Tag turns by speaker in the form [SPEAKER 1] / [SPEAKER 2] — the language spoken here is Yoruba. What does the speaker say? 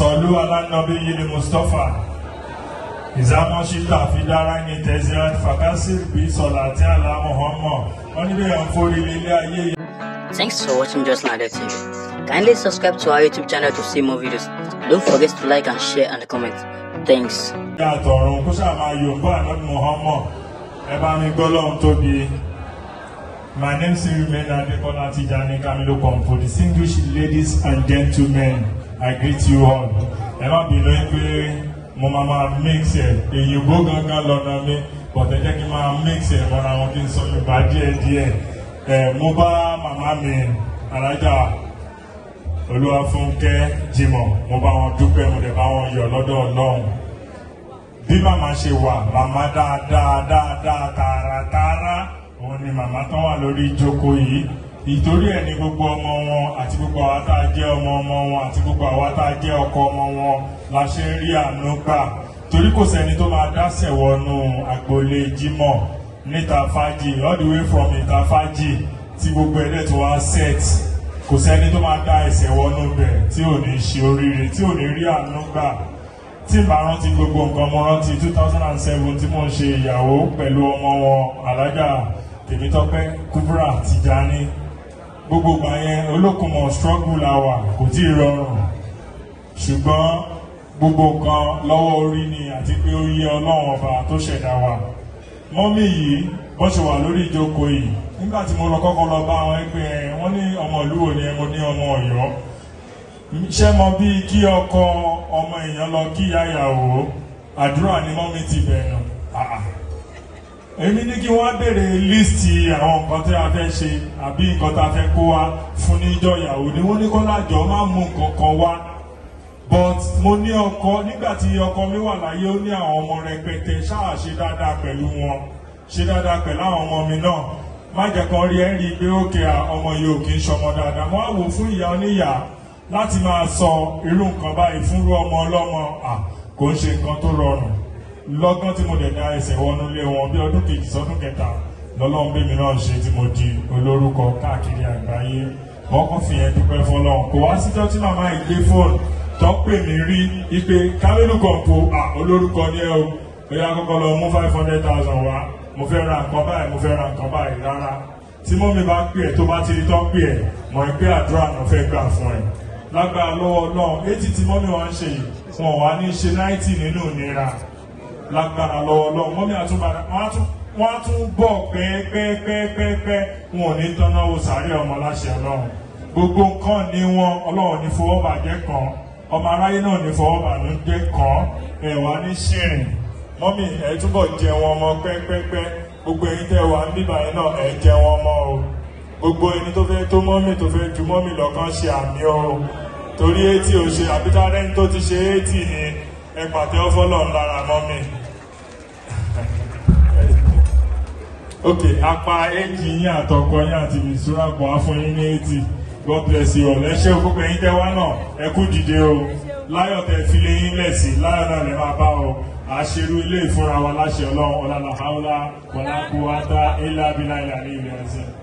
[SPEAKER 1] Solu ala Nabi Yili Mustafa. Izama Shita Fidara ni Tezirat Fakasir Bi Solati ala Muhammad. Onibe Amfori Lili.
[SPEAKER 2] Thanks for watching Just Like That TV. Kindly subscribe to our YouTube channel to see more videos. Don't forget to like and share and comment. Thanks.
[SPEAKER 1] My name is Adekola Tijani. Distinguished ladies and gentlemen, I greet you all. Emma below Mama mix it. You go on me, but the Jackie mix it when I want to so you bad dear. Moba Mama me, Alaja Oluwafunke Jimo, Moba on Dupe, Moba your Lord alone. Bí màmá ṣe wà, màmá dáadáa tààràtààrà òun ni màmá tán wà lórí ìjókòó yìí. Ìtorí ẹ̀ ní gbogbo ọmọ wọn àti gbogbo àwa tá a jẹ́ ọmọ wọn àti gbogbo àwa tá a jẹ́ ọkọ ọmọ wọn la ṣe ń rí àánú gbà. Torí kò sẹ́ni tó máa dásẹ̀ wọnú agboolé Jímọ̀ níta fájì all the way from ìta fájì tí gbogbo ẹ̀dẹ̀ tó wá set. Kò sẹ́ni tó máa dá ẹsẹ̀ wọnú bẹ̀ tí ò ní ṣe oríire tí ò ní rí àánú gbà. Tí bá rántí gbogbo nǹkan mo rántí 2007 tí mo ń ṣe ìyàwó pẹ̀lú ọmọ wọn Alájà Tèmítọ́pẹ́ Kubra Tijani. Gbogbo gbà yẹn olókùnmọ̀ struggle la wà kò tí ì rọrùn. Ṣùgbọ́n gbogbo nǹkan lọ́wọ́ orí ni àti pé ó yẹ Ọlọ́run ọba tó ṣẹ̀dá wa. Mọ́mí yìí bó ṣe wà lórí ìjókòó yìí. Nígbà tí mo lọ kọ́kọ́ lọ bá wọn pé wọ́n ní ọmọ ìlú wo ni mo ní ọmọ Ọ̀yọ́. Ṣé mo bí kí ọkọ ọmọ èèyàn lọ kí ìyàwó àdúrà ni mọ́mí ti bẹ̀rù. Èmi ní kí wọ́n béèrè líìsì àwọn nǹkan tí a fẹ́ ṣe àbí nǹkan tá a fẹ́ kó wá fún níjọ́ ìyàwó ni wọ́n ní kó lájọ máa mú nǹkan kan wá. But mo ní ọkọ nígbà tí ọkọ mi wà láyé ó ní àwọn ọmọ rẹpẹtẹ ṣáà ṣe dáadáa pẹ̀lú wọn ṣe dáadáa pẹ̀lú àwọn ọmọ mi náà má jẹ́ kan rí ẹ́ rí i pé ókè ọmọ yìí ò kì í ṣọmọ dáadáa mo wá wò fún ìyá oníyà láti máa sọ irú nǹkan báyìí fúnrú ọmọ ọlọ́mọ kò ń ṣe nǹkan tó rọrùn. Lọ́gán tí mo dẹ̀ dá ẹsẹ̀ wọnú ilé wọn bí ọdún kejì sọ́dún kẹta lọ́lọ́run bẹ́mi náà ṣe tí mo di olórúkọ káàkiri àgbáyé. Wọ́n kàn fi yẹn dúpẹ́ fọlọ́run. Kò wá síjọ́ tí màmá yìí gbé fóònù tó pè mí rí ipe Kámílù Kọ̀ǹpó olórúkọ ni ẹ o. Bóyá kọ́kọ́ lọ mú 500,000 wá. Mo fẹ́ ra nǹkan báyìí mo fẹ́ ra nǹkan báyìí rárá. Tí mọ́mí bá pè ẹ́ tó bá ti rí tó pè ẹ́ mọ̀ pé àdúrà náà fẹ́ gbà fún ẹ. Lágbára lọ́wọ́ náà 80 tí mọ́mí wọn ń ṣe yìí wọn wá ní ṣe 90 nínú ìnira. Lágbára lọ́wọ́ náà mọ́mí àtúbàdà wọ́n á tún bọ̀ pẹ́ẹ́pẹ́ẹ́pẹ́ẹ́pẹ́ wọn ò ní tọ́nà wo sàárẹ̀ ọmọ láṣẹ Ọlọ́run. Gbogbo nǹkan ní wọn Ọlọ́run ní fọwọ́bàjẹ́ kan ọmọ aráyé náà ní fọwọ́bàjẹ́ kan ẹ̀wà ní ṣìrìn. Mọ́mí ẹ̀ túbọ̀ jẹ wọn ọmọ pẹ́ẹ́pẹ́ẹ́pẹ́ gbogbo ẹ̀yin tẹ́ wà níbà yẹn náà ẹ̀ jẹ wọn ọmọ o. Gbogbo ẹni tó fẹ́ tó mọ́mí tó fẹ́ ju mọ́mí lọ́kàn ṣe àmì o. Torí 80 ò ṣe àbítárẹ́ni tó ti ṣe 80 ni ẹgbàtẹ́ ọfọ́lọ́ lára mọ́mí. Ok, apá 80 yín àtọkọ yín àti Misura kò á fún yín ní 80. God bless you all. Ẹ ṣé gbogbo ẹ̀yin tẹ́ wá náà ẹ kú dìde o. Láyọ̀ tẹ́ fi lé yín lẹ̀ sí láyọ̀ náà lè máa bá o. Àṣírí ilé ìfúnra wa láṣẹ Ọlọ́run ọ̀làlàhàúlà wàlá kúwátá ìlà bílà ìlà ní ilẹ̀ ẹ̀sìn.